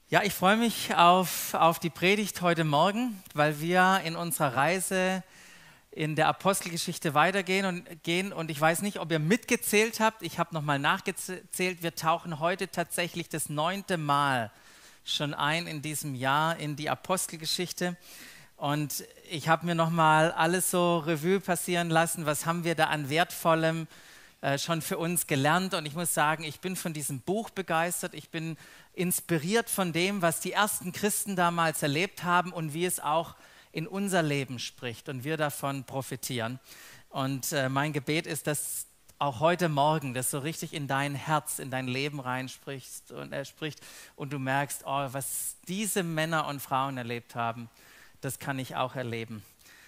Ja, ich freue mich auf die Predigt heute Morgen, weil wir in unserer Reise in der Apostelgeschichte weitergehen und ich weiß nicht, ob ihr mitgezählt habt. Ich habe nochmal nachgezählt. Wir tauchen heute tatsächlich das 9. Mal schon ein in diesem Jahr in die Apostelgeschichte. Und ich habe mir nochmal alles so Revue passieren lassen. Was haben wir da an Wertvollem schon für uns gelernt? Und ich muss sagen, ich bin von diesem Buch begeistert. Ich bin inspiriert von dem, was die ersten Christen damals erlebt haben und wie es auch in unser Leben spricht und wir davon profitieren. Und mein Gebet ist, dass auch heute Morgen das so richtig in dein Herz, in dein Leben reinspricht und du merkst, oh, was diese Männer und Frauen erlebt haben, das kann ich auch erleben.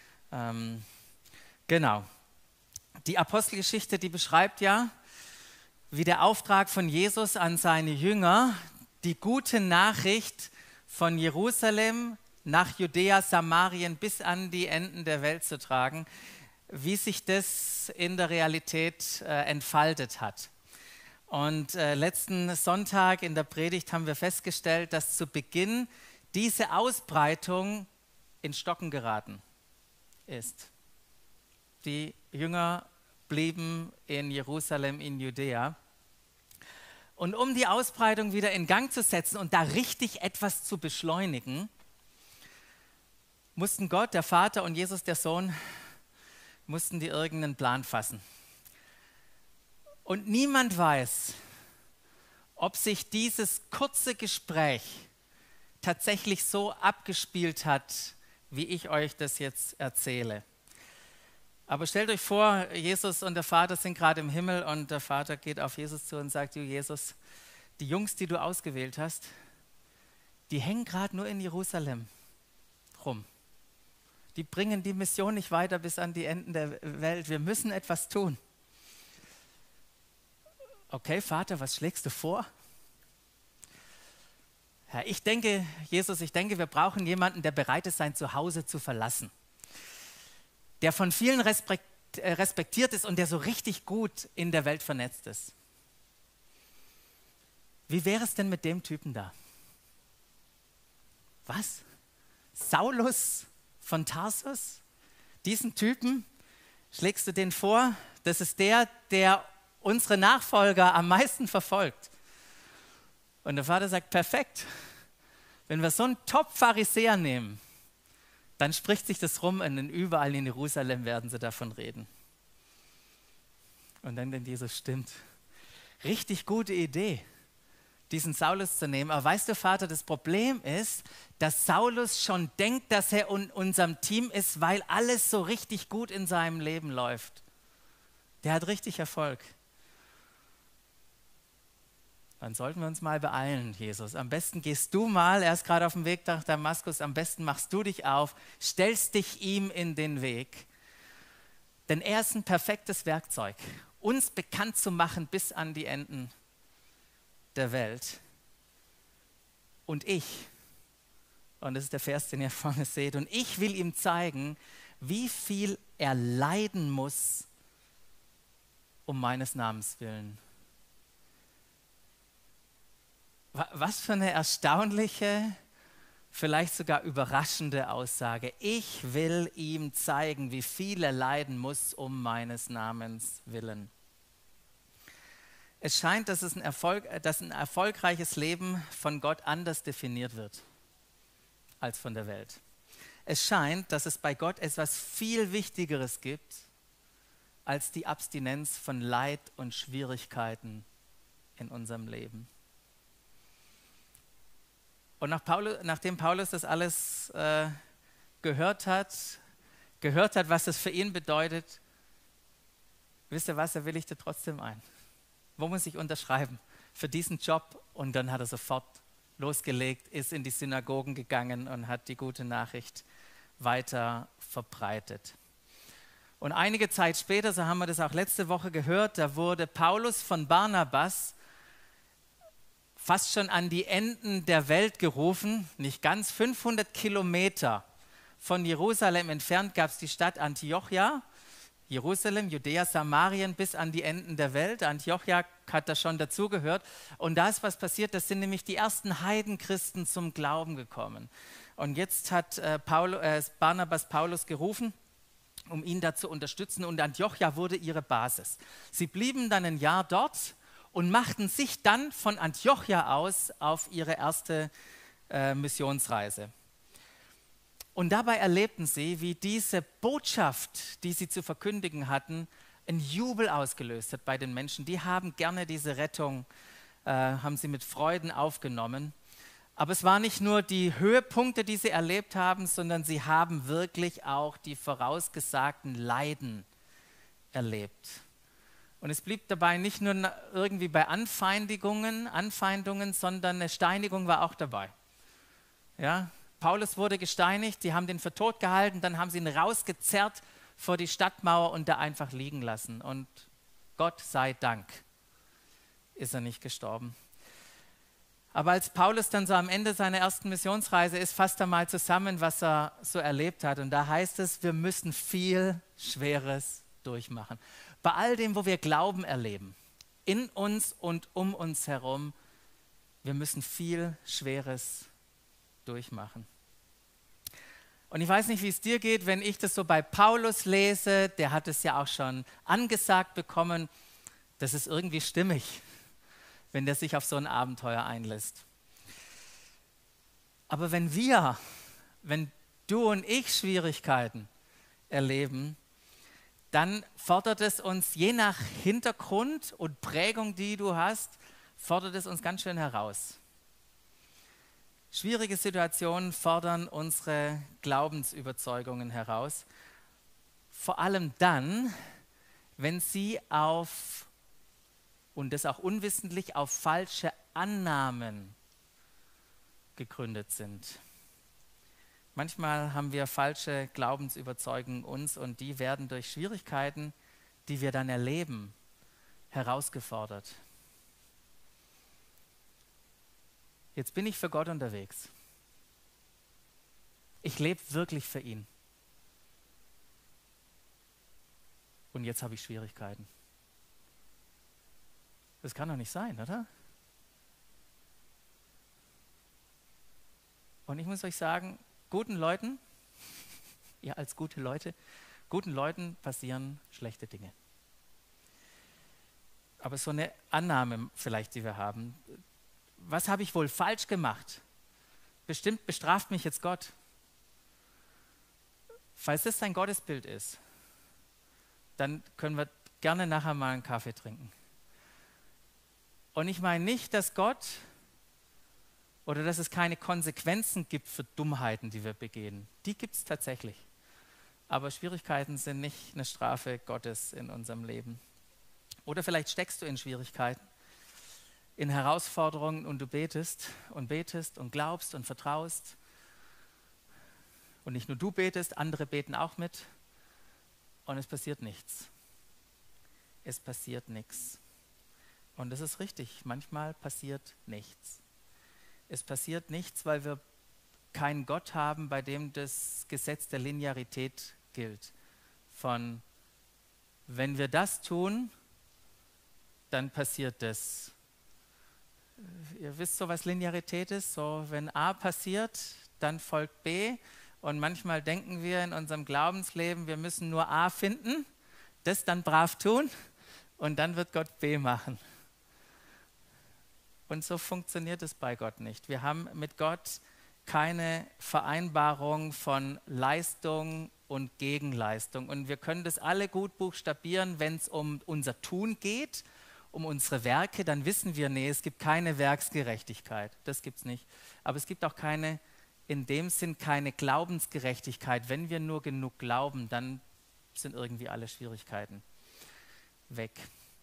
Genau. Die Apostelgeschichte, die beschreibt ja, wie der Auftrag von Jesus an seine Jünger, die gute Nachricht von Jerusalem nach Judäa, Samarien bis an die Enden der Welt zu tragen, wie sich das in der Realität entfaltet hat. Und letzten Sonntag in der Predigt haben wir festgestellt, dass zu Beginn diese Ausbreitung in Stocken geraten ist. Die Jünger blieben in Jerusalem, in Judäa. Und um die Ausbreitung wieder in Gang zu setzen und da richtig etwas zu beschleunigen, mussten Gott, der Vater und Jesus, der Sohn, mussten die irgendeinen Plan fassen. Und niemand weiß, ob sich dieses kurze Gespräch tatsächlich so abgespielt hat, wie ich euch das jetzt erzähle. Aber stellt euch vor, Jesus und der Vater sind gerade im Himmel und der Vater geht auf Jesus zu und sagt, du Jesus, die Jungs, die du ausgewählt hast, die hängen gerade nur in Jerusalem rum. Die bringen die Mission nicht weiter bis an die Enden der Welt. Wir müssen etwas tun. Okay, Vater, was schlägst du vor? Ja, ich denke, wir brauchen jemanden, der bereit ist, sein Zuhause zu verlassen. Der von vielen respektiert ist und der so richtig gut in der Welt vernetzt ist. Wie wäre es denn mit dem Typen da? Was? Saulus von Tarsus? Diesen Typen, schlägst du den vor? Das ist der unsere Nachfolger am meisten verfolgt. Und der Vater sagt, perfekt. Wenn wir so einen Top-Pharisäer nehmen, dann spricht sich das rum und überall in Jerusalem werden sie davon reden. Und dann denkt Jesus, stimmt, richtig gute Idee, diesen Saulus zu nehmen. Aber weißt du, Vater, das Problem ist, dass Saulus schon denkt, dass er in unserem Team ist, weil alles so richtig gut in seinem Leben läuft. Der hat richtig Erfolg. Dann sollten wir uns mal beeilen, Jesus. Am besten gehst du mal, er ist gerade auf dem Weg nach Damaskus, am besten machst du dich auf, stellst dich ihm in den Weg. Denn er ist ein perfektes Werkzeug, uns bekannt zu machen bis an die Enden der Welt. Und das ist der Vers, den ihr vorne seht, und ich will ihm zeigen, wie viel er leiden muss, um meines Namens willen. Was für eine erstaunliche, vielleicht sogar überraschende Aussage. Ich will ihm zeigen, wie viel er leiden muss, um meines Namens willen. Es scheint, dass ein erfolgreiches Leben von Gott anders definiert wird als von der Welt. Es scheint, dass es bei Gott etwas viel Wichtigeres gibt als die Abstinenz von Leid und Schwierigkeiten in unserem Leben. Und nachdem Paulus das alles gehört hat, was es für ihn bedeutet, wisst ihr was, er willigte trotzdem ein. Wo muss ich unterschreiben? Für diesen Job. Und dann hat er sofort losgelegt, ist in die Synagogen gegangen und hat die gute Nachricht weiter verbreitet. Und einige Zeit später, so haben wir das auch letzte Woche gehört, da wurde Paulus von Barnabas fast schon an die Enden der Welt gerufen, nicht ganz 500 Kilometer von Jerusalem entfernt gab es die Stadt Antiochia. Jerusalem, Judäa, Samarien bis an die Enden der Welt. Antiochia hat da schon dazugehört. Und da ist was passiert, das sind nämlich die ersten Heidenchristen zum Glauben gekommen. Und jetzt hat Barnabas Paulus gerufen, um ihn da zu unterstützen. Und Antiochia wurde ihre Basis. Sie blieben dann ein Jahr dort und machten sich dann von Antiochia aus auf ihre erste Missionsreise. Und dabei erlebten sie, wie diese Botschaft, die sie zu verkündigen hatten, einen Jubel ausgelöst hat bei den Menschen. Die haben gerne diese Rettung, haben sie mit Freuden aufgenommen. Aber es waren nicht nur die Höhepunkte, die sie erlebt haben, sondern sie haben wirklich auch die vorausgesagten Leiden erlebt. Und es blieb dabei nicht nur irgendwie bei Anfeindungen, sondern eine Steinigung war auch dabei. Ja? Paulus wurde gesteinigt, die haben den für tot gehalten, dann haben sie ihn rausgezerrt vor die Stadtmauer und da einfach liegen lassen. Und Gott sei Dank ist er nicht gestorben. Aber als Paulus dann so am Ende seiner ersten Missionsreise ist, fasst er mal zusammen, was er so erlebt hat. Und da heißt es, wir müssen viel Schweres durchmachen. Bei all dem, wo wir Glauben erleben, in uns und um uns herum, wir müssen viel Schweres durchmachen. Und ich weiß nicht, wie es dir geht, wenn ich das so bei Paulus lese, der hat es ja auch schon angesagt bekommen, das ist irgendwie stimmig, wenn der sich auf so ein Abenteuer einlässt. Aber wenn du und ich Schwierigkeiten erleben, dann fordert es uns, je nach Hintergrund und Prägung, die du hast, fordert es uns ganz schön heraus. Schwierige Situationen fordern unsere Glaubensüberzeugungen heraus. Vor allem dann, wenn sie und das auch unwissentlich, auf falsche Annahmen gegründet sind. Manchmal haben wir falsche Glaubensüberzeugungen uns und die werden durch Schwierigkeiten, die wir dann erleben, herausgefordert. Jetzt bin ich für Gott unterwegs. Ich lebe wirklich für ihn. Und jetzt habe ich Schwierigkeiten. Das kann doch nicht sein, oder? Und ich muss euch sagen, guten Leuten, ihr als gute Leute, guten Leuten passieren schlechte Dinge. Aber so eine Annahme vielleicht, die wir haben, was habe ich wohl falsch gemacht? Bestimmt bestraft mich jetzt Gott. Falls das dein Gottesbild ist, dann können wir gerne nachher mal einen Kaffee trinken. Und ich meine nicht, dass Gott oder dass es keine Konsequenzen gibt für Dummheiten, die wir begehen. Die gibt es tatsächlich. Aber Schwierigkeiten sind nicht eine Strafe Gottes in unserem Leben. Oder vielleicht steckst du in Schwierigkeiten, in Herausforderungen und du betest und glaubst und vertraust. Und nicht nur du betest, andere beten auch mit. Und es passiert nichts. Es passiert nichts. Und das ist richtig, manchmal passiert nichts. Es passiert nichts, weil wir keinen Gott haben, bei dem das Gesetz der Linearität gilt. Von, wenn wir das tun, dann passiert das. Ihr wisst so, was Linearität ist? So, wenn A passiert, dann folgt B. Und manchmal denken wir in unserem Glaubensleben, wir müssen nur A finden, das dann brav tun und dann wird Gott B machen. Und so funktioniert es bei Gott nicht. Wir haben mit Gott keine Vereinbarung von Leistung und Gegenleistung. Und wir können das alle gut buchstabieren, wenn es um unser Tun geht, um unsere Werke, dann wissen wir, nee, es gibt keine Werksgerechtigkeit. Das gibt es nicht. Aber es gibt auch in dem Sinn keine Glaubensgerechtigkeit. Wenn wir nur genug glauben, dann sind irgendwie alle Schwierigkeiten weg.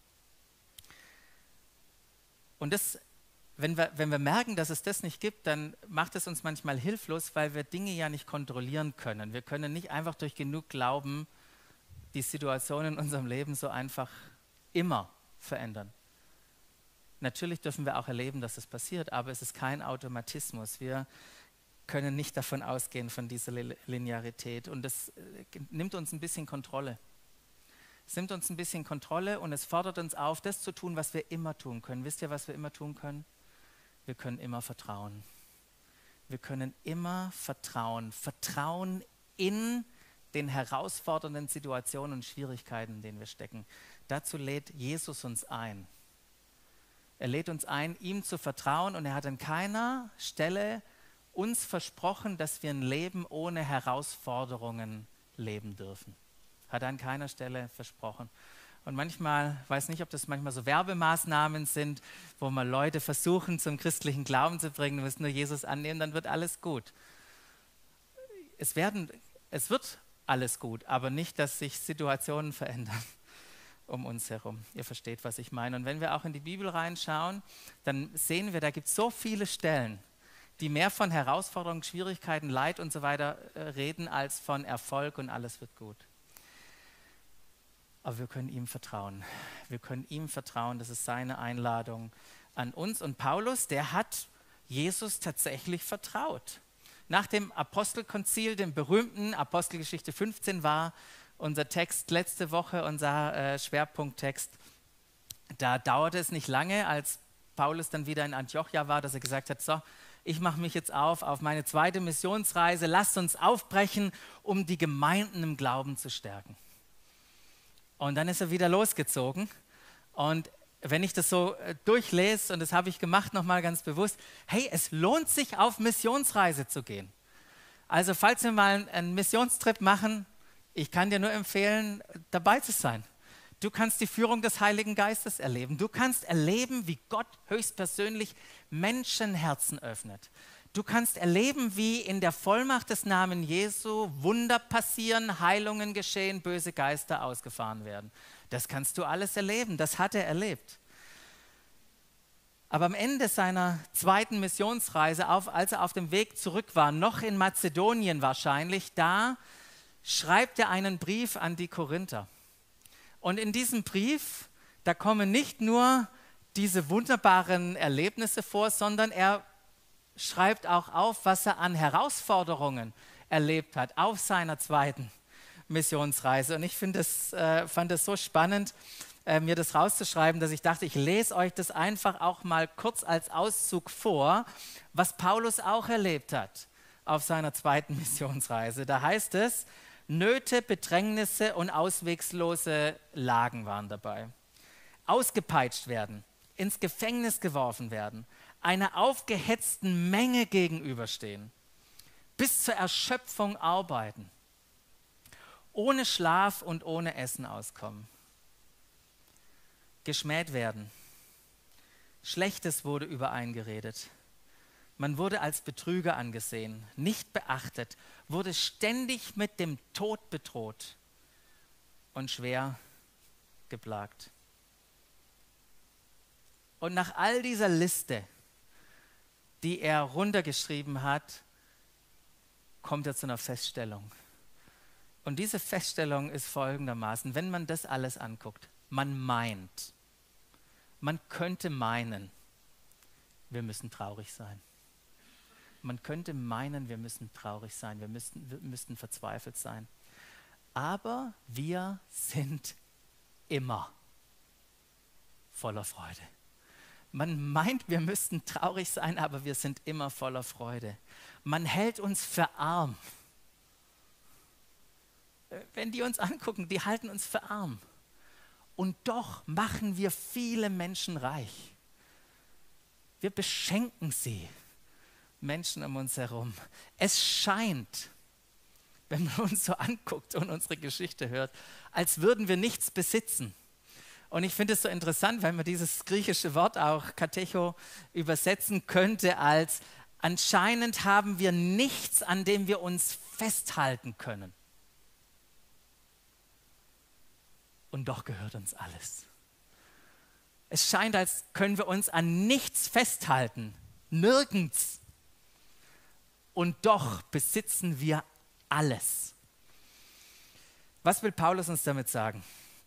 Und wenn wir merken, dass es das nicht gibt, dann macht es uns manchmal hilflos, weil wir Dinge ja nicht kontrollieren können. Wir können nicht einfach durch genug Glauben die Situation in unserem Leben so einfach immer verändern. Natürlich dürfen wir auch erleben, dass es passiert, aber es ist kein Automatismus. Wir können nicht davon ausgehen, von dieser Linearität. Und das nimmt uns ein bisschen Kontrolle. Es nimmt uns ein bisschen Kontrolle und es fordert uns auf, das zu tun, was wir immer tun können. Wisst ihr, was wir immer tun können? Wir können immer vertrauen. Wir können immer vertrauen. Vertrauen in den herausfordernden Situationen und Schwierigkeiten, in denen wir stecken. Dazu lädt Jesus uns ein. Er lädt uns ein, ihm zu vertrauen, und er hat an keiner Stelle uns versprochen, dass wir ein Leben ohne Herausforderungen leben dürfen. Hat er an keiner Stelle versprochen. Und manchmal, weiß nicht, ob das manchmal so Werbemaßnahmen sind, wo man Leute versuchen, zum christlichen Glauben zu bringen, du musst nur Jesus annehmen, dann wird alles gut. Es wird alles gut, aber nicht, dass sich Situationen verändern um uns herum. Ihr versteht, was ich meine. Und wenn wir auch in die Bibel reinschauen, dann sehen wir, da gibt es so viele Stellen, die mehr von Herausforderungen, Schwierigkeiten, Leid und so weiter reden, als von Erfolg und alles wird gut. Aber wir können ihm vertrauen. Wir können ihm vertrauen, das ist seine Einladung an uns. Und Paulus, der hat Jesus tatsächlich vertraut. Nach dem Apostelkonzil, dem berühmten Apostelgeschichte 15, war unser Text letzte Woche, unser Schwerpunkttext. Da dauerte es nicht lange, als Paulus dann wieder in Antiochia war, dass er gesagt hat, so, ich mache mich jetzt auf meine zweite Missionsreise, lasst uns aufbrechen, um die Gemeinden im Glauben zu stärken. Und dann ist er wieder losgezogen. Und wenn ich das so durchlese, und das habe ich gemacht nochmal ganz bewusst, hey, es lohnt sich, auf Missionsreise zu gehen. Also falls wir mal einen Missionstrip machen, ich kann dir nur empfehlen, dabei zu sein. Du kannst die Führung des Heiligen Geistes erleben. Du kannst erleben, wie Gott höchstpersönlich Menschenherzen öffnet. Du kannst erleben, wie in der Vollmacht des Namen Jesu Wunder passieren, Heilungen geschehen, böse Geister ausgefahren werden. Das kannst du alles erleben. Das hat er erlebt. Aber am Ende seiner zweiten Missionsreise, als er auf dem Weg zurück war, noch in Mazedonien wahrscheinlich, da schreibt er einen Brief an die Korinther. Und in diesem Brief, da kommen nicht nur diese wunderbaren Erlebnisse vor, sondern er schreibt auch auf, was er an Herausforderungen erlebt hat auf seiner zweiten Missionsreise. Und ich fand es so spannend, mir das rauszuschreiben, dass ich dachte, ich lese euch das einfach auch mal kurz als Auszug vor, was Paulus auch erlebt hat auf seiner zweiten Missionsreise. Da heißt es, Nöte, Bedrängnisse und auswegslose Lagen waren dabei. Ausgepeitscht werden, ins Gefängnis geworfen werden, einer aufgehetzten Menge gegenüberstehen, bis zur Erschöpfung arbeiten, ohne Schlaf und ohne Essen auskommen, geschmäht werden, Schlechtes wurde übereingeredet. Man wurde als Betrüger angesehen, nicht beachtet, wurde ständig mit dem Tod bedroht und schwer geplagt. Und nach all dieser Liste, die er runtergeschrieben hat, kommt er zu einer Feststellung. Und diese Feststellung ist folgendermaßen, wenn man das alles anguckt, man könnte meinen, wir müssen traurig sein. Man könnte meinen, wir müssen traurig sein, wir müssten verzweifelt sein. Aber wir sind immer voller Freude. Man meint, wir müssten traurig sein, aber wir sind immer voller Freude. Man hält uns für arm. Wenn die uns angucken, die halten uns für arm. Und doch machen wir viele Menschen reich. Wir beschenken sie. Menschen um uns herum. Es scheint, wenn man uns so anguckt und unsere Geschichte hört, als würden wir nichts besitzen. Und ich finde es so interessant, weil man dieses griechische Wort auch Katecho übersetzen könnte als anscheinend haben wir nichts, an dem wir uns festhalten können. Und doch gehört uns alles. Es scheint, als können wir uns an nichts festhalten, nirgends. Und doch besitzen wir alles. Was will Paulus uns damit sagen?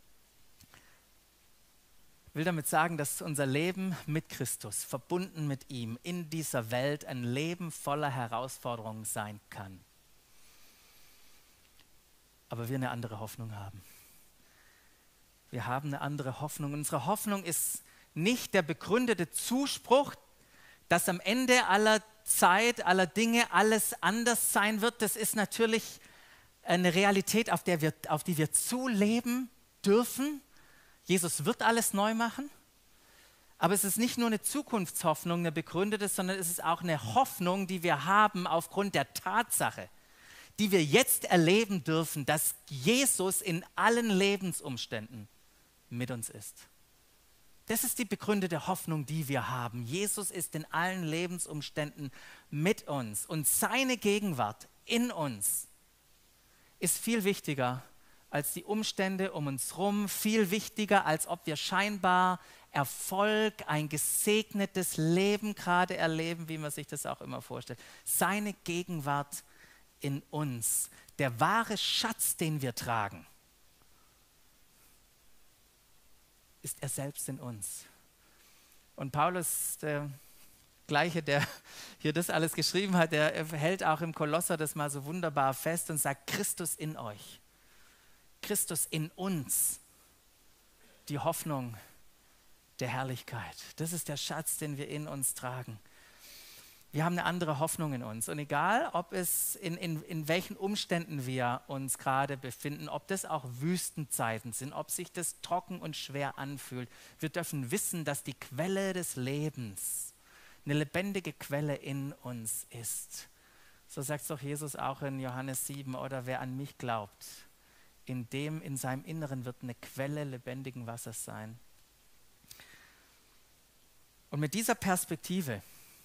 Er will damit sagen, dass unser Leben mit Christus, verbunden mit ihm, in dieser Welt ein Leben voller Herausforderungen sein kann. Aber wir eine andere Hoffnung haben. Wir haben eine andere Hoffnung. Unsere Hoffnung ist nicht der begründete Zuspruch, dass am Ende aller Zeit, aller Dinge alles anders sein wird. Das ist natürlich eine Realität, auf die wir zuleben dürfen. Jesus wird alles neu machen. Aber es ist nicht nur eine Zukunftshoffnung, eine begründete, sondern es ist auch eine Hoffnung, die wir haben aufgrund der Tatsache, die wir jetzt erleben dürfen, dass Jesus in allen Lebensumständen mit uns ist. Das ist die begründete Hoffnung, die wir haben. Jesus ist in allen Lebensumständen mit uns und seine Gegenwart in uns ist viel wichtiger als die Umstände um uns herum, viel wichtiger, als ob wir scheinbar Erfolg, ein gesegnetes Leben gerade erleben, wie man sich das auch immer vorstellt. Seine Gegenwart in uns, der wahre Schatz, den wir tragen, ist er selbst in uns. Und Paulus, der Gleiche, der hier das alles geschrieben hat, der hält auch im Kolosser das mal so wunderbar fest und sagt, Christus in euch, Christus in uns, die Hoffnung der Herrlichkeit. Das ist der Schatz, den wir in uns tragen. Wir haben eine andere Hoffnung in uns. Und egal, ob es in welchen Umständen wir uns gerade befinden, ob das auch Wüstenzeiten sind, ob sich das trocken und schwer anfühlt, wir dürfen wissen, dass die Quelle des Lebens eine lebendige Quelle in uns ist. So sagt es doch Jesus auch in Johannes 7, oder wer an mich glaubt, in seinem Inneren wird eine Quelle lebendigen Wassers sein. Und mit dieser Perspektive,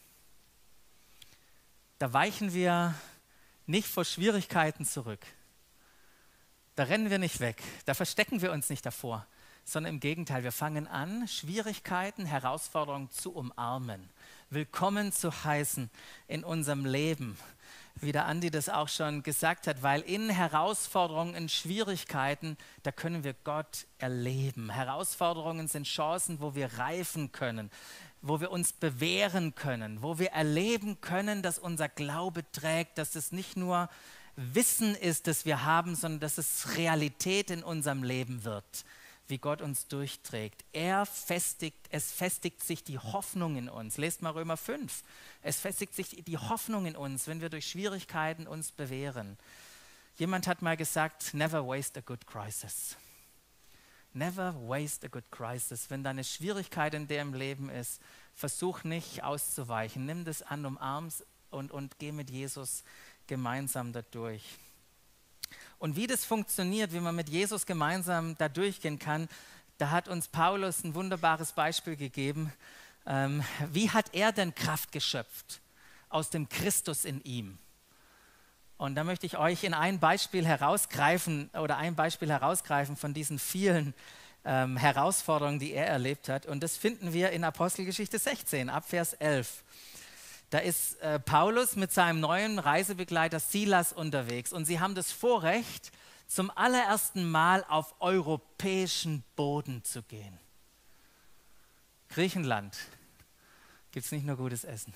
da weichen wir nicht vor Schwierigkeiten zurück. Da rennen wir nicht weg, da verstecken wir uns nicht davor, sondern im Gegenteil, wir fangen an, Schwierigkeiten, Herausforderungen zu umarmen, willkommen zu heißen in unserem Leben. Wie der Andi das auch schon gesagt hat, weil in Herausforderungen, in Schwierigkeiten, da können wir Gott erleben. Herausforderungen sind Chancen, wo wir reifen können, wo wir uns bewähren können, wo wir erleben können, dass unser Glaube trägt, dass es nicht nur Wissen ist, das wir haben, sondern dass es Realität in unserem Leben wird, wie Gott uns durchträgt. Es festigt sich die Hoffnung in uns. Lest mal Römer 5. Es festigt sich die Hoffnung in uns, wenn wir durch Schwierigkeiten uns bewähren. Jemand hat mal gesagt, never waste a good crisis. Never waste a good crisis. Wenn da eine Schwierigkeit in dem Leben ist, versuch nicht auszuweichen. Nimm das an, umarm's und geh mit Jesus gemeinsam da durch. Und wie das funktioniert, wie man mit Jesus gemeinsam da durchgehen kann, da hat uns Paulus ein wunderbares Beispiel gegeben. Wie hat er denn Kraft geschöpft aus dem Christus in ihm? Und da möchte ich euch in ein Beispiel herausgreifen von diesen vielen Herausforderungen, die er erlebt hat. Und das finden wir in Apostelgeschichte 16, ab Vers 11. Da ist Paulus mit seinem neuen Reisebegleiter Silas unterwegs und sie haben das Vorrecht, zum allerersten Mal auf europäischen Boden zu gehen. Griechenland gibt es nicht nur gutes Essen.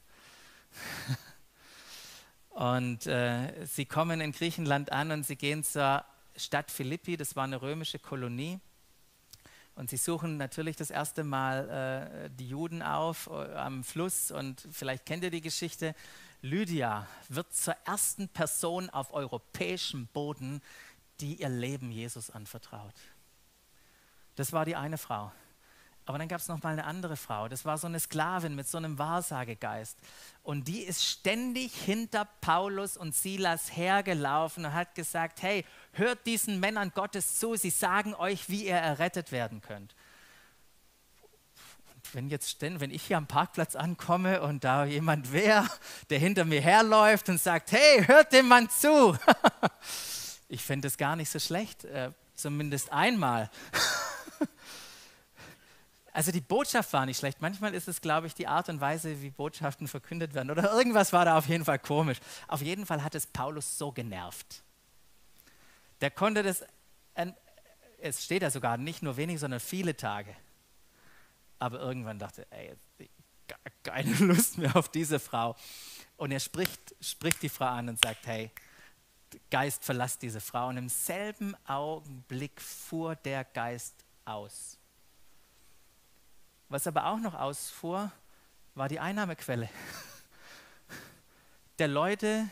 Und sie kommen in Griechenland an und sie gehen zur Stadt Philippi, das war eine römische Kolonie. Und sie suchen natürlich das erste Mal die Juden auf am Fluss und vielleicht kennt ihr die Geschichte. Lydia wird zur ersten Person auf europäischem Boden, die ihr Leben Jesus anvertraut. Das war die eine Frau. Aber dann gab es noch mal eine andere Frau, das war so eine Sklavin mit so einem Wahrsagegeist. Und die ist ständig hinter Paulus und Silas hergelaufen und hat gesagt, hey, hört diesen Männern Gottes zu, sie sagen euch, wie ihr errettet werden könnt. Und wenn ich hier am Parkplatz ankomme und da jemand wäre, der hinter mir herläuft und sagt, hey, hört dem Mann zu. Ich fände das gar nicht so schlecht, zumindest einmal. Also die Botschaft war nicht schlecht. Manchmal ist es, glaube ich, die Art und Weise, wie Botschaften verkündet werden. Oder irgendwas war da auf jeden Fall komisch. Auf jeden Fall hat es Paulus so genervt. Der konnte das, es steht da sogar nicht nur wenig, sondern viele Tage. Aber irgendwann dachte er, keine Lust mehr auf diese Frau. Und er spricht die Frau an und sagt, hey, Geist, verlass diese Frau. Und im selben Augenblick fuhr der Geist aus. Was aber auch noch ausfuhr, war die Einnahmequelle der Leute,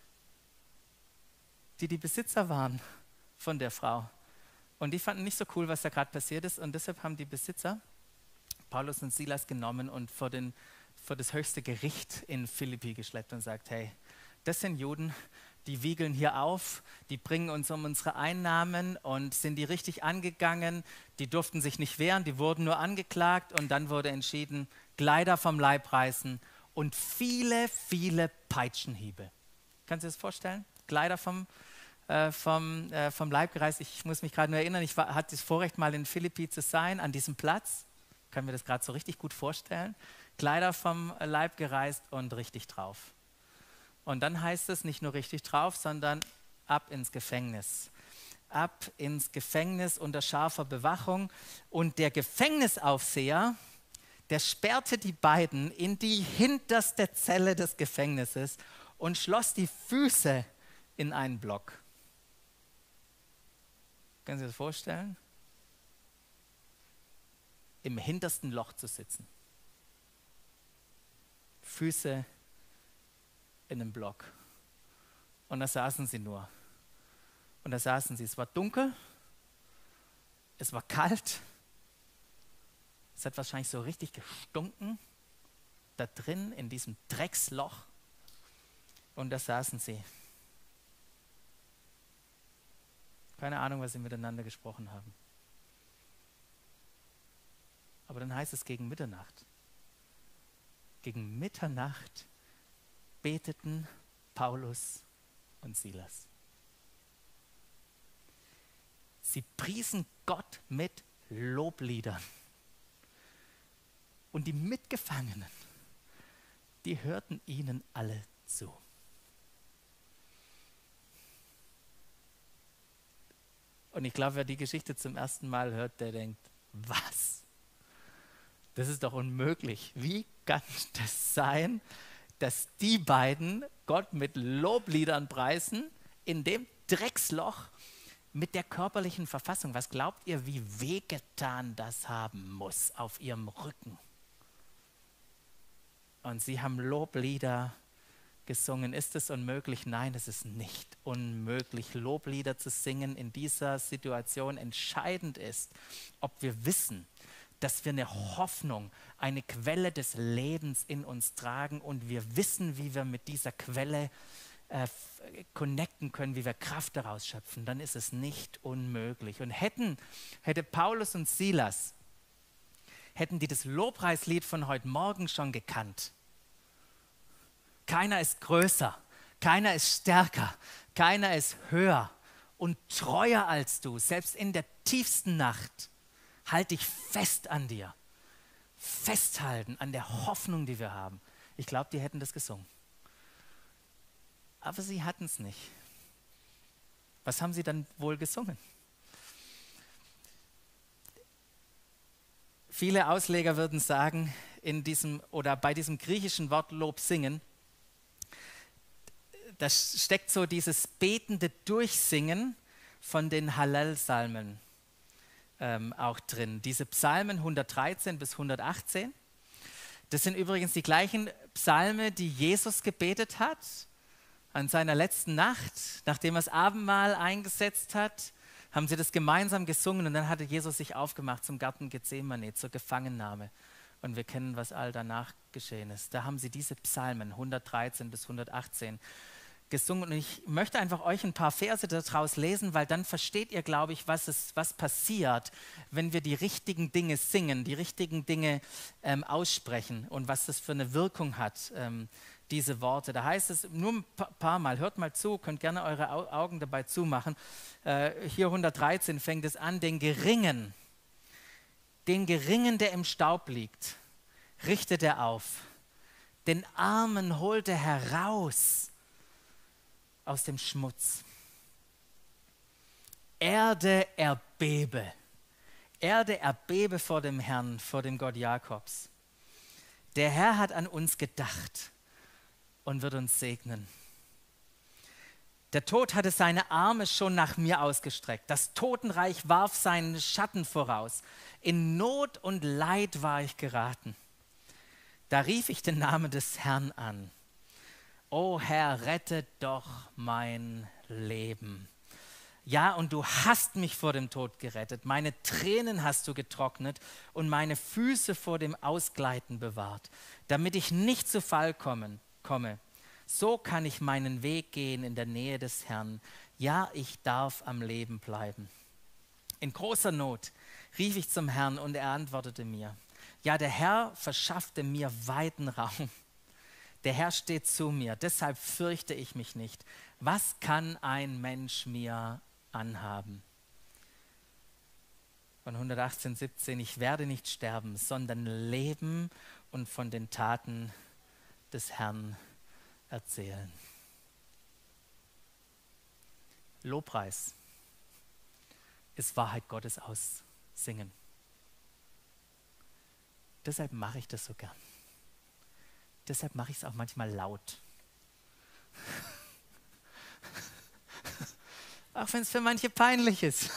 die Besitzer waren von der Frau. Und die fanden nicht so cool, was da gerade passiert ist. Und deshalb haben die Besitzer Paulus und Silas genommen und vor das höchste Gericht in Philippi geschleppt und sagt, hey, das sind Juden, die wiegeln hier auf, die bringen uns um unsere Einnahmen und sind die richtig angegangen. Die durften sich nicht wehren, die wurden nur angeklagt und dann wurde entschieden, Kleider vom Leib reißen und viele, viele Peitschenhiebe. Kannst du dir das vorstellen? Kleider vom Leib gereißt. Ich muss mich gerade nur erinnern, ich hatte das Vorrecht, mal in Philippi zu sein, an diesem Platz. Ich kann mir das gerade so richtig gut vorstellen. Kleider vom Leib gereißt und richtig drauf. Und dann heißt es nicht nur richtig drauf, sondern ab ins Gefängnis. Ab ins Gefängnis unter scharfer Bewachung. Und der Gefängnisaufseher, der sperrte die beiden in die hinterste Zelle des Gefängnisses und schloss die Füße in einen Block. Können Sie sich das vorstellen? Im hintersten Loch zu sitzen. Füße in einem Block. Und da saßen sie nur. Und da saßen sie. Es war dunkel, es war kalt, es hat wahrscheinlich so richtig gestunken, da drin in diesem Drecksloch. Und da saßen sie. Keine Ahnung, was sie miteinander gesprochen haben. Aber dann heißt es gegen Mitternacht. Gegen Mitternacht beteten Paulus und Silas. Sie priesen Gott mit Lobliedern. Und die Mitgefangenen, die hörten ihnen alle zu. Und ich glaube, wer die Geschichte zum ersten Mal hört, der denkt, was? Das ist doch unmöglich. Wie kann das sein, dass die beiden Gott mit Lobliedern preisen, in dem Drecksloch mit der körperlichen Verfassung? Was glaubt ihr, wie wehgetan das haben muss auf ihrem Rücken? Und sie haben Loblieder gesungen. Ist es unmöglich? Nein, es ist nicht unmöglich, Loblieder zu singen in dieser Situation. Entscheidend ist, ob wir wissen, dass wir eine Hoffnung, eine Quelle des Lebens in uns tragen und wir wissen, wie wir mit dieser Quelle connecten können, wie wir Kraft daraus schöpfen, dann ist es nicht unmöglich. Und hätte Paulus und Silas, hätten die das Lobpreislied von heute Morgen schon gekannt. Keiner ist größer, keiner ist stärker, keiner ist höher und treuer als du, selbst in der tiefsten Nacht. Halt dich fest an dir. Festhalten an der Hoffnung, die wir haben. Ich glaube, die hätten das gesungen. Aber sie hatten es nicht. Was haben sie dann wohl gesungen? Viele Ausleger würden sagen, bei diesem griechischen Wort Lob singen, da steckt so dieses betende Durchsingen von den Hallel-Psalmen auch drin. Diese Psalmen 113 bis 118, das sind übrigens die gleichen Psalme, die Jesus gebetet hat an seiner letzten Nacht, nachdem er das Abendmahl eingesetzt hat, haben sie das gemeinsam gesungen und dann hatte Jesus sich aufgemacht zum Garten Gethsemane, zur Gefangennahme. Und wir kennen, was all danach geschehen ist. Da haben sie diese Psalmen 113 bis 118 gesungen und ich möchte einfach euch ein paar Verse daraus lesen, weil dann versteht ihr, glaube ich, was passiert, wenn wir die richtigen Dinge singen, die richtigen Dinge aussprechen und was das für eine Wirkung hat, diese Worte. Da heißt es nur ein paar Mal, hört mal zu, könnt gerne eure Augen dabei zumachen. Hier 113 fängt es an, den Geringen, der im Staub liegt, richtet er auf. Den Armen holt er heraus aus dem Schmutz. Erde erbebe vor dem Herrn, vor dem Gott Jakobs. Der Herr hat an uns gedacht und wird uns segnen. Der Tod hatte seine Arme schon nach mir ausgestreckt. Das Totenreich warf seinen Schatten voraus. In Not und Leid war ich geraten. Da rief ich den Namen des Herrn an. O Herr, rette doch mein Leben. Ja, und du hast mich vor dem Tod gerettet. Meine Tränen hast du getrocknet und meine Füße vor dem Ausgleiten bewahrt, damit ich nicht zu Fall komme. So kann ich meinen Weg gehen in der Nähe des Herrn. Ja, ich darf am Leben bleiben. In großer Not rief ich zum Herrn und er antwortete mir. Ja, der Herr verschaffte mir weiten Raum. Der Herr steht zu mir, deshalb fürchte ich mich nicht. Was kann ein Mensch mir anhaben? Von 118,17, ich werde nicht sterben, sondern leben und von den Taten des Herrn erzählen. Lobpreis ist Wahrheit Gottes aussingen. Deshalb mache ich das so gern. Deshalb mache ich es auch manchmal laut. Auch wenn es für manche peinlich ist.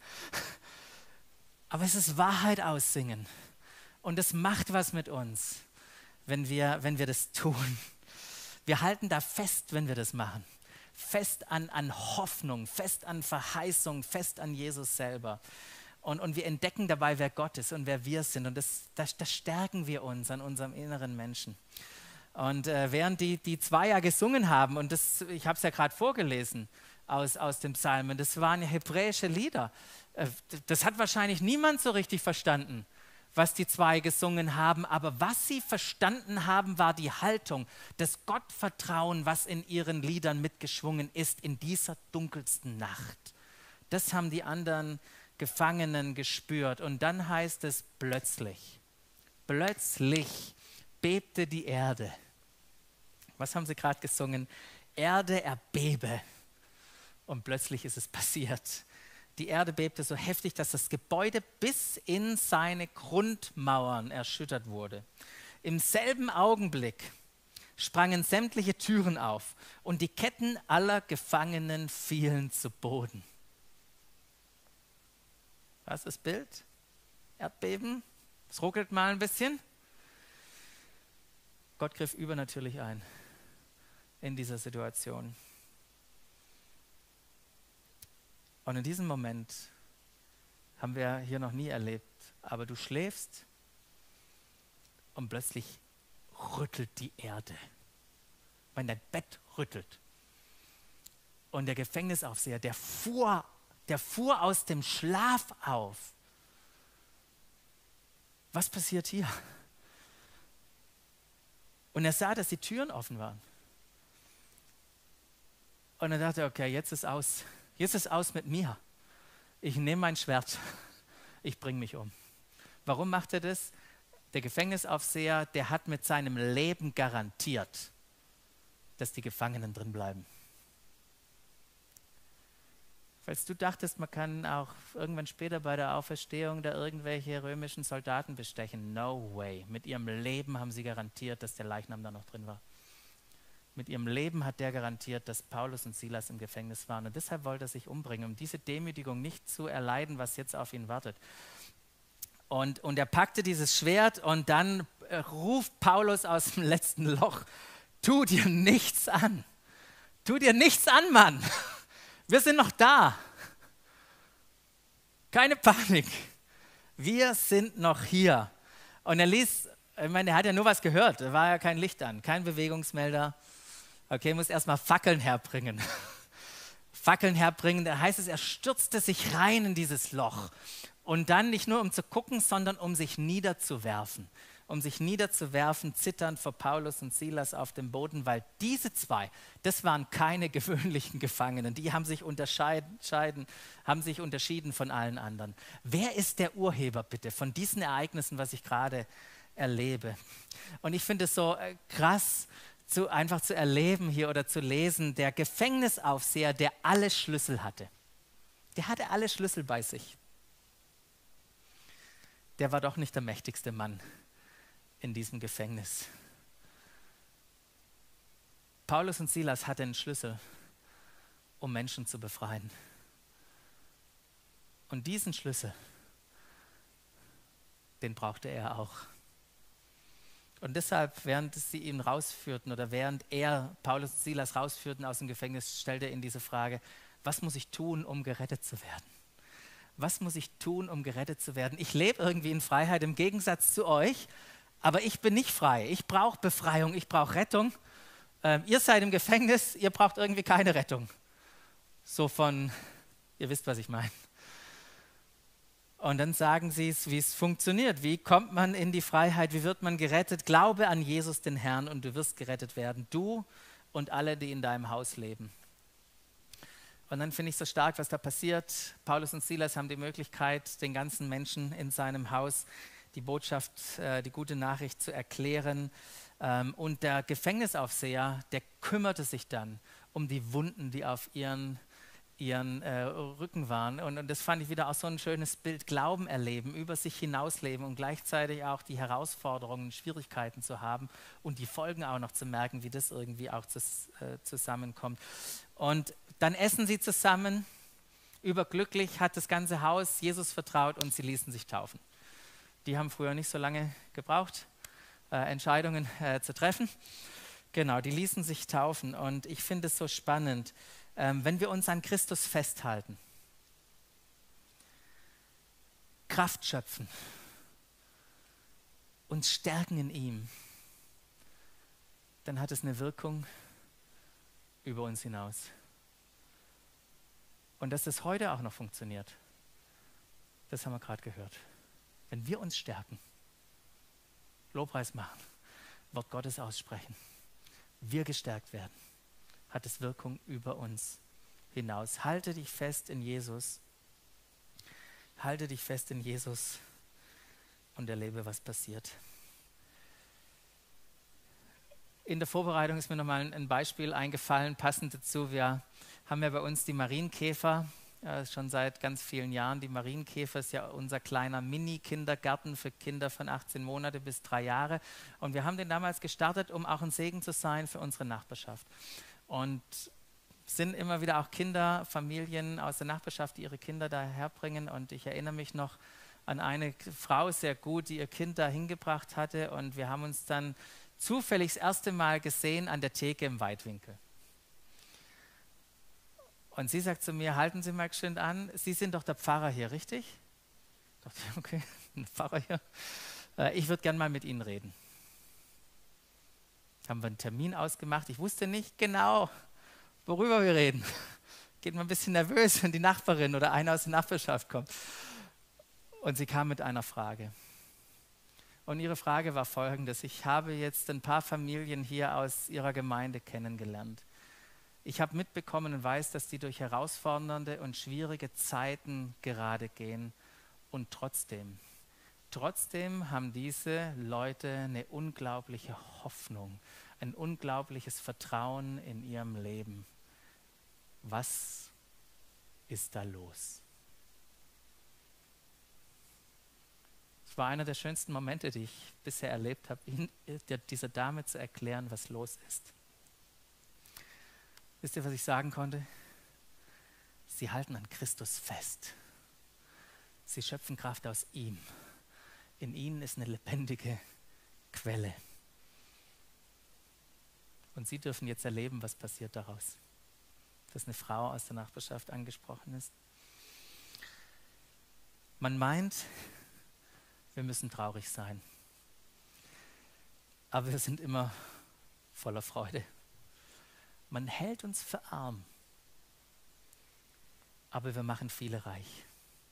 Aber es ist Wahrheit aussingen. Und es macht was mit uns, wenn wir das tun. Wir halten da fest, wenn wir das machen. Fest an Hoffnung, fest an Verheißung, fest an Jesus selber. Und wir entdecken dabei, wer Gott ist und wer wir sind. Und das stärken wir uns an unserem inneren Menschen. Und während die zwei ja gesungen haben, und ich habe es ja gerade vorgelesen aus dem Psalmen, das waren ja hebräische Lieder. Das hat wahrscheinlich niemand so richtig verstanden, was die zwei gesungen haben, aber was sie verstanden haben, war die Haltung, das Gottvertrauen, was in ihren Liedern mitgeschwungen ist in dieser dunkelsten Nacht. Das haben die anderen Gefangenen gespürt. Und dann heißt es plötzlich bebte die Erde. Was haben sie gerade gesungen? Erde erbebe. Und plötzlich ist es passiert. Die Erde bebte so heftig, dass das Gebäude bis in seine Grundmauern erschüttert wurde. Im selben Augenblick sprangen sämtliche Türen auf und die Ketten aller Gefangenen fielen zu Boden. Was ist das Bild? Erdbeben? Es ruckelt mal ein bisschen. Gott griff übernatürlich ein in dieser Situation. Und in diesem Moment haben wir hier noch nie erlebt, aber du schläfst und plötzlich rüttelt die Erde. Wenn dein Bett rüttelt. Und der Gefängnisaufseher, der fuhr aus dem Schlaf auf. Was passiert hier? Und er sah, dass die Türen offen waren. Und er dachte, okay, jetzt ist aus. Jetzt ist aus mit mir. Ich nehme mein Schwert. Ich bringe mich um. Warum macht er das? Der Gefängnisaufseher, der hat mit seinem Leben garantiert, dass die Gefangenen drin bleiben. Falls du dachtest, man kann auch irgendwann später bei der Auferstehung da irgendwelche römischen Soldaten bestechen. No way. Mit ihrem Leben haben sie garantiert, dass der Leichnam da noch drin war. Mit ihrem Leben hat der garantiert, dass Paulus und Silas im Gefängnis waren. Und deshalb wollte er sich umbringen, um diese Demütigung nicht zu erleiden, was jetzt auf ihn wartet. Und er packte dieses Schwert und dann ruft Paulus aus dem letzten Loch, tu dir nichts an. Tu dir nichts an, Mann. Wir sind noch da. Keine Panik. Wir sind noch hier. Und er hat ja nur was gehört. Da war ja kein Licht an, kein Bewegungsmelder. Okay, muss erstmal Fackeln herbringen. Fackeln herbringen, da heißt es, er stürzte sich rein in dieses Loch. Und dann nicht nur um zu gucken, sondern um sich niederzuwerfen. Um sich niederzuwerfen, zitternd vor Paulus und Silas auf dem Boden, weil diese zwei, das waren keine gewöhnlichen Gefangenen. Die haben sich unterschieden von allen anderen. Wer ist der Urheber bitte von diesen Ereignissen, was ich gerade erlebe? Und ich finde es so krass, einfach zu erleben hier oder zu lesen, der Gefängnisaufseher, der alle Schlüssel hatte. Der hatte alle Schlüssel bei sich. Der war doch nicht der mächtigste Mann in diesem Gefängnis. Paulus und Silas hatten einen Schlüssel um Menschen zu befreien. Und diesen Schlüssel, den brauchte er auch. Und deshalb, während sie ihn rausführten oder während er Paulus und Silas rausführten aus dem Gefängnis, stellte er ihnen diese Frage: Was muss ich tun, um gerettet zu werden? Was muss ich tun, um gerettet zu werden? Ich lebe irgendwie in Freiheit im Gegensatz zu euch, aber ich bin nicht frei. Ich brauche Befreiung, ich brauche Rettung. Ihr seid im Gefängnis, ihr braucht irgendwie keine Rettung. So von, ihr wisst, was ich meine. Und dann sagen sie es, wie es funktioniert. Wie kommt man in die Freiheit? Wie wird man gerettet? Glaube an Jesus, den Herrn, und du wirst gerettet werden. Du und alle, die in deinem Haus leben. Und dann finde ich so stark, was da passiert. Paulus und Silas haben die Möglichkeit, den ganzen Menschen in seinem Haus die Botschaft, die gute Nachricht zu erklären. Und der Gefängnisaufseher, der kümmerte sich dann um die Wunden, die auf ihren Rücken waren. Und das fand ich wieder auch so ein schönes Bild: Glauben erleben, über sich hinausleben und gleichzeitig auch die Herausforderungen, Schwierigkeiten zu haben und die Folgen auch noch zu merken, wie das irgendwie auch zusammenkommt. Und dann essen sie zusammen, überglücklich, hat das ganze Haus Jesus vertraut und sie ließen sich taufen. Die haben früher nicht so lange gebraucht, Entscheidungen zu treffen. Genau, die ließen sich taufen und ich finde es so spannend, wenn wir uns an Christus festhalten, Kraft schöpfen, uns stärken in ihm, dann hat es eine Wirkung über uns hinaus. Und dass das heute auch noch funktioniert, das haben wir gerade gehört. Wenn wir uns stärken, Lobpreis machen, Wort Gottes aussprechen, wir gestärkt werden, hat es Wirkung über uns hinaus. Halte dich fest in Jesus. Halte dich fest in Jesus und erlebe, was passiert. In der Vorbereitung ist mir nochmal ein Beispiel eingefallen, passend dazu. Wir haben ja bei uns die Marienkäfer, schon seit ganz vielen Jahren. Die Marienkäfer ist ja unser kleiner Mini-Kindergarten für Kinder von 18 Monate bis 3 Jahre. Und wir haben den damals gestartet, um auch ein Segen zu sein für unsere Nachbarschaft. Und sind immer wieder auch Kinder, Familien aus der Nachbarschaft, die ihre Kinder daherbringen. Und ich erinnere mich noch an eine Frau sehr gut, die ihr Kind da hingebracht hatte. Und wir haben uns dann zufällig das erste Mal gesehen an der Theke im Weitwinkel. Und sie sagt zu mir: Halten Sie mal geschwind an, Sie sind doch der Pfarrer hier, richtig? Ich dachte, okay, ein Pfarrer hier. Ich würde gern mal mit Ihnen reden. Haben wir einen Termin ausgemacht. Ich wusste nicht genau, worüber wir reden. Geht mir ein bisschen nervös, wenn die Nachbarin oder einer aus der Nachbarschaft kommt. Und sie kam mit einer Frage. Und ihre Frage war folgendes: Ich habe jetzt ein paar Familien hier aus ihrer Gemeinde kennengelernt. Ich habe mitbekommen und weiß, dass die durch herausfordernde und schwierige Zeiten gerade gehen. Und trotzdem haben diese Leute eine unglaubliche Hoffnung, ein unglaubliches Vertrauen in ihrem Leben. Was ist da los? Es war einer der schönsten Momente, die ich bisher erlebt habe, dieser Dame zu erklären, was los ist. Wisst ihr, was ich sagen konnte? Sie halten an Christus fest. Sie schöpfen Kraft aus ihm. In ihnen ist eine lebendige Quelle. Und sie dürfen jetzt erleben, was passiert daraus. Dass eine Frau aus der Nachbarschaft angesprochen ist. Man meint, wir müssen traurig sein. Aber wir sind immer voller Freude. Man hält uns für arm, aber wir machen viele reich.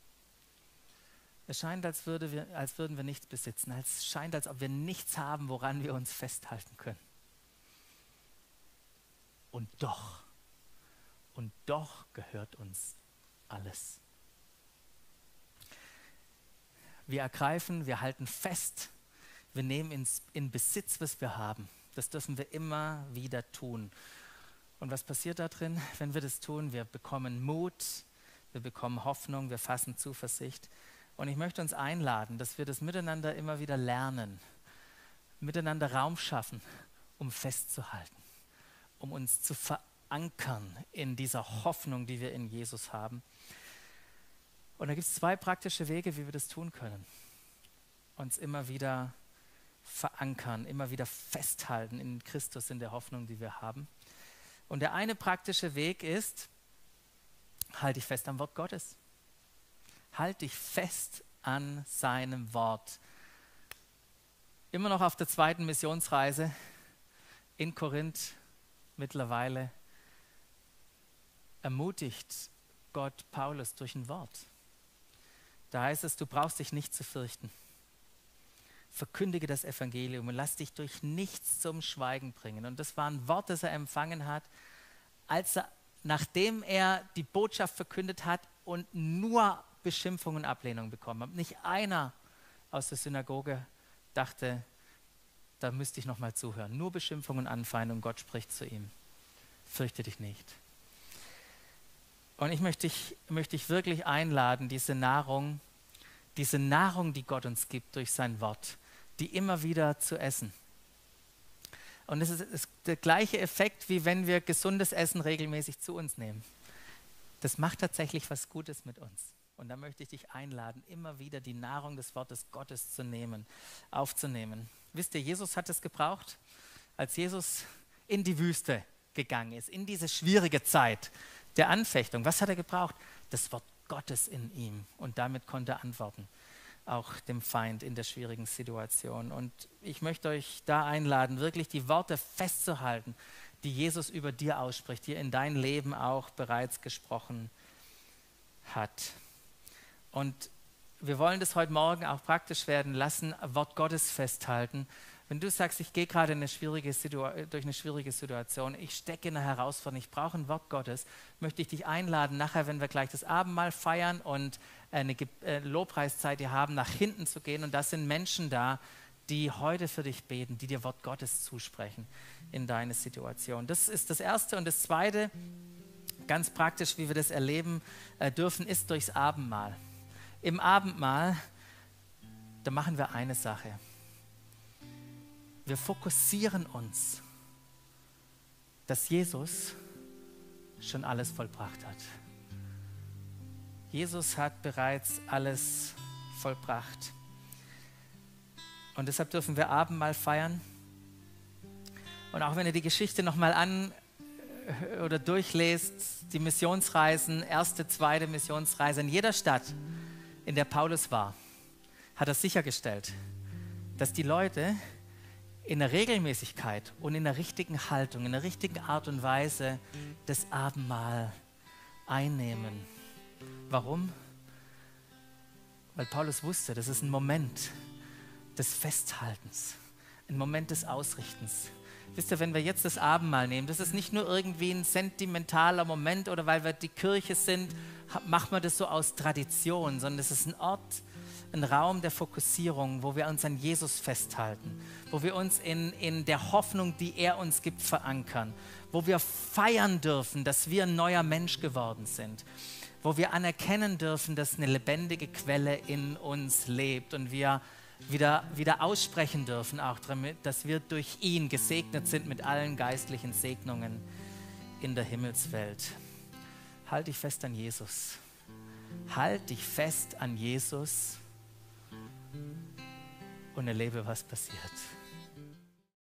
Es scheint, als würden wir nichts besitzen. Es scheint, als ob wir nichts haben, woran wir uns festhalten können. Und doch gehört uns alles. Wir ergreifen, wir halten fest, wir nehmen in Besitz, was wir haben. Das dürfen wir immer wieder tun. Und was passiert da drin, wenn wir das tun? Wir bekommen Mut, wir bekommen Hoffnung, wir fassen Zuversicht. Und ich möchte uns einladen, dass wir das miteinander immer wieder lernen, miteinander Raum schaffen, um festzuhalten, um uns zu verankern in dieser Hoffnung, die wir in Jesus haben. Und da gibt es 2 praktische Wege, wie wir das tun können. Uns immer wieder verankern, immer wieder festhalten in Christus, in der Hoffnung, die wir haben. Und der eine praktische Weg ist, halt dich fest am Wort Gottes. Halt dich fest an seinem Wort. Immer noch auf der 2. Missionsreise in Korinth mittlerweile ermutigt Gott Paulus durch ein Wort. Da heißt es, du brauchst dich nicht zu fürchten. Verkündige das Evangelium und lass dich durch nichts zum Schweigen bringen. Und das war ein Wort, das er empfangen hat, nachdem er die Botschaft verkündet hat und nur Beschimpfung und Ablehnung bekommen hat. Nicht einer aus der Synagoge dachte, da müsste ich noch mal zuhören. Nur Beschimpfung und Anfeindung, Gott spricht zu ihm. Fürchte dich nicht. Und ich möchte dich wirklich einladen, diese Nahrung, die Gott uns gibt durch sein Wort, die immer wieder zu essen. Und es ist der gleiche Effekt, wie wenn wir gesundes Essen regelmäßig zu uns nehmen. Das macht tatsächlich was Gutes mit uns. Und da möchte ich dich einladen, immer wieder die Nahrung des Wortes Gottes zu nehmen, aufzunehmen. Wisst ihr, Jesus hat es gebraucht, als Jesus in die Wüste gegangen ist, in diese schwierige Zeit der Anfechtung. Was hat er gebraucht? Das Wort Gottes in ihm. Und damit konnte er antworten, auch dem Feind in der schwierigen Situation. Und ich möchte euch da einladen, wirklich die Worte festzuhalten, die Jesus über dir ausspricht, die er in dein Leben auch bereits gesprochen hat. Und wir wollen das heute Morgen auch praktisch werden lassen, Wort Gottes festhalten. Wenn du sagst, ich gehe gerade durch eine schwierige Situation, ich stecke in einer Herausforderung, ich brauche ein Wort Gottes, möchte ich dich einladen, nachher, wenn wir gleich das Abendmahl feiern und eine Lobpreiszeit hier haben, nach hinten zu gehen. Und da sind Menschen da, die heute für dich beten, die dir Wort Gottes zusprechen in deine Situation. Das ist das Erste. Und das Zweite, ganz praktisch, wie wir das erleben dürfen, ist durchs Abendmahl. Im Abendmahl, da machen wir eine Sache. Wir fokussieren uns, dass Jesus schon alles vollbracht hat. Jesus hat bereits alles vollbracht. Und deshalb dürfen wir Abendmahl feiern. Und auch wenn ihr die Geschichte nochmal oder durchlest, die Missionsreisen, 1., 2. Missionsreise in jeder Stadt, in der Paulus war, hat er sichergestellt, dass die Leute in der Regelmäßigkeit und in der richtigen Haltung, in der richtigen Art und Weise das Abendmahl einnehmen. Warum? Weil Paulus wusste, das ist ein Moment des Festhaltens, ein Moment des Ausrichtens. Wisst ihr, wenn wir jetzt das Abendmahl nehmen, das ist nicht nur irgendwie ein sentimentaler Moment oder weil wir die Kirche sind, machen wir das so aus Tradition, sondern es ist ein Ort, ein Raum der Fokussierung, wo wir uns an Jesus festhalten, wo wir uns in der Hoffnung, die er uns gibt, verankern, wo wir feiern dürfen, dass wir ein neuer Mensch geworden sind, wo wir anerkennen dürfen, dass eine lebendige Quelle in uns lebt und wir wieder aussprechen dürfen, auch damit, dass wir durch ihn gesegnet sind mit allen geistlichen Segnungen in der Himmelswelt. Halt dich fest an Jesus. Halt dich fest an Jesus und erlebe, was passiert.